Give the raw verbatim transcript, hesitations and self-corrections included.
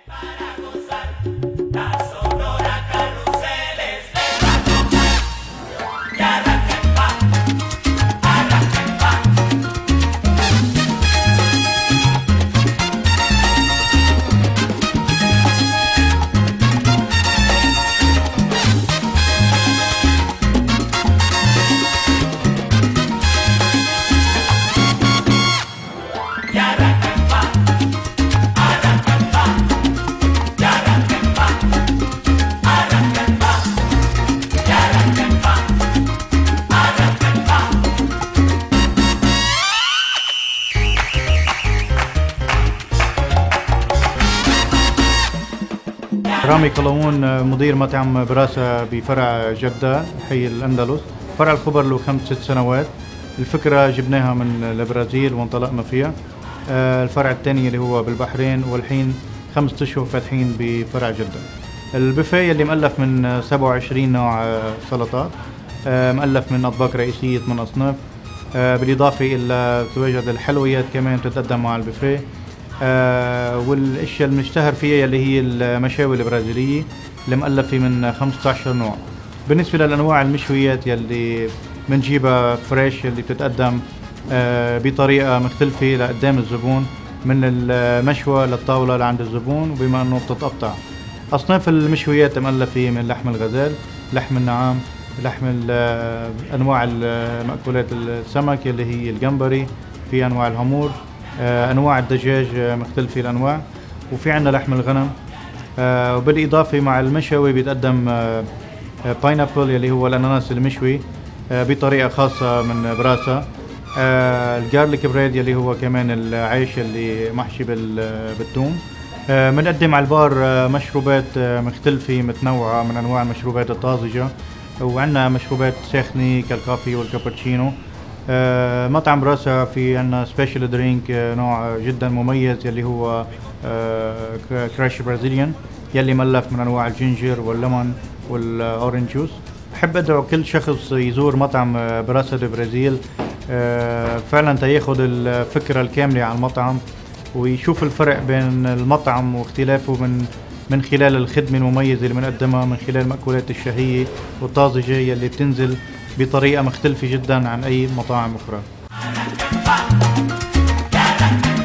رامي قلاوون مدير مطعم براسة بفرع جدة حي الأندلس. فرع الخبر له خمس ست سنوات. الفكرة جبناها من البرازيل وانطلقنا فيها. الفرع الثاني اللي هو بالبحرين، والحين خمسة أشهر فاتحين بفرع جدة. البوفيه اللي مؤلف من سبعة وعشرين نوع سلطات، مؤلف من أطباق رئيسية من أصناف، بالإضافة إلى تواجد الحلويات كمان تتقدم مع البوفيه. آه والاشياء المشتهر فيها اللي هي المشاوي البرازيليه اللي مؤلفه من خمسة عشر نوع. بالنسبه للانواع المشويات يلي بنجيبها فريش اللي بتتقدم آه بطريقه مختلفه لقدام الزبون، من المشوى للطاوله لعند الزبون، وبما انه بتتقطع. اصناف المشويات مؤلفه من لحم الغزال، لحم النعام، لحم انواع المأكولات السمك اللي هي الجمبري، في انواع الهامور، آه انواع الدجاج مختلفه الانواع، وفي عندنا لحم الغنم. آه وبالاضافه مع المشوي بيتقدم آه باينابل اللي هو الاناناس المشوي آه بطريقه خاصه من براسة. آه الجارليك بريد اللي هو كمان العيش اللي محشي بالثوم. بنقدم آه على البار آه مشروبات آه مختلفه متنوعه من انواع المشروبات الطازجه، وعندنا مشروبات ساخنه كالكافي والكابتشينو. آه مطعم براسة في عنا سبيشال درينك آه نوع جدا مميز يلي هو آه كراش برازيليان، يلي ملف من انواع الجينجر والليمون والاورنج جوس. بحب ادعو كل شخص يزور مطعم آه براسة البرازيل آه فعلا تياخد الفكرة الكاملة عن المطعم، ويشوف الفرق بين المطعم واختلافه من من خلال الخدمة المميزة اللي بنقدمها، من خلال المأكولات الشهية والطازجة يلي بتنزل بطريقة مختلفة جدا عن أي مطاعم أخرى.